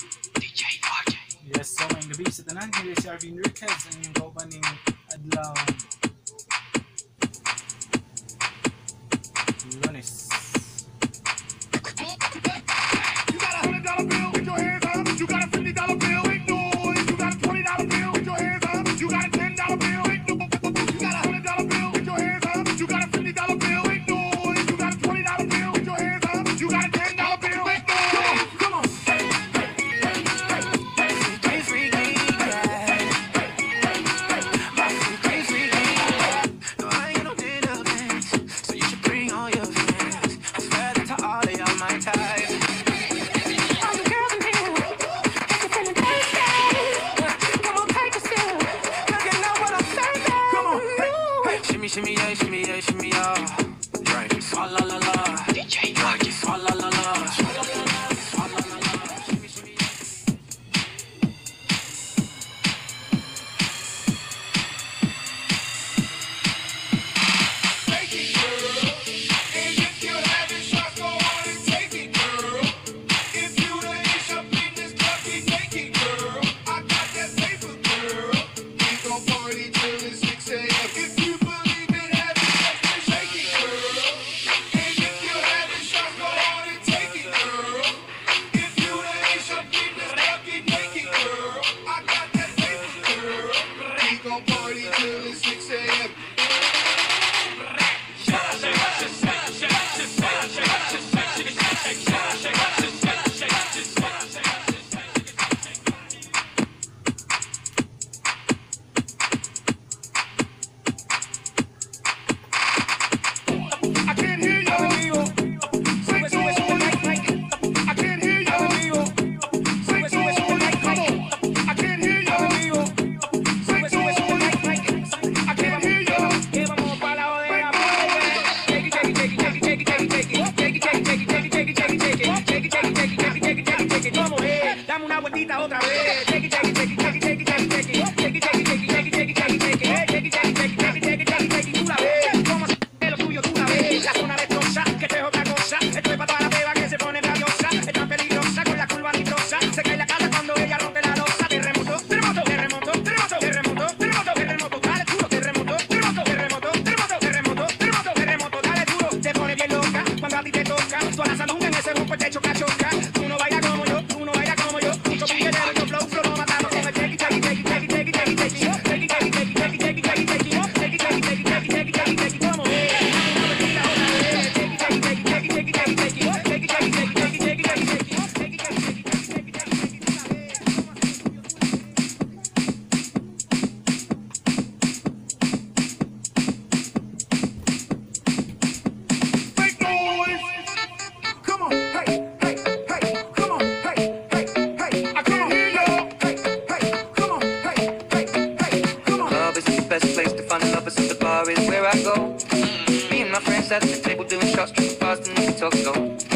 Yes, so ngayong gabi sa tanan, nila si Arvin Enriquez ang inyong kauban ng adlaw Lunes. You got $100 bill with your hands up. You got a $50 bill, make noise. You got a $20 bill with your hands up. You got a $10 bill, make noise. You got a $100 bill with your hands up. You got a $50 bill, make noise. You got a $20 bill with your hands up. You got a $10 bill, make noise. Come on. Shimmy yeah, shimmy yeah, shimmy yeah. Right. Swalla la la. DJ Rocky. Swalla la la. Swalla la la. Swalla la la. Shimmy shimmy yeah. Take it, girl. And if you're having shots, go on and take it, girl. If you the ish up in this bucket, take it, girl. I got that paper, girl. We gon' party till it's 6 a.m. If you party till it's 6 a.m. I can't hear you. Sing to it. I can't hear you. Sing to it. Come on. I can't hear you. Sing to it. I can't hear you. Dame una vueltita otra vez. Lo tuyo tú la ves. La zona destroza, que esto es otra cosa. Esto es para toda la peba que se pone rabiosa. Es tan peligrosa con la curva nitrosa. Se cae la casa cuando ella rompe la losa. Terremoto, terremoto, terremoto, terremoto, terremoto, terremoto, terremoto, dale duro. Terremoto, terremoto, terremoto, terremoto, terremoto, terremoto, terremoto, dale duro. Te pone bien loca cuando a ti te toca. Tú a la salud en ese grupo te choca, choca. Tú no bailas como yo, tú no bailas como yo. Mucho billetero, yo flow, lo matamos con el take, take, take, take, take, take, take, take, take, take, take, take, take, take, take, como Make noise. Come on. Hey, hey, hey. Come on. Hey, hey, hey. I can't hear you. Hey, hey. Come on. Hey, hey, hey. Come on. Club is the best place to find lovers, and the bar is where I go. Me and my friends at the table doing shots, tripping fast, and we can talk slow.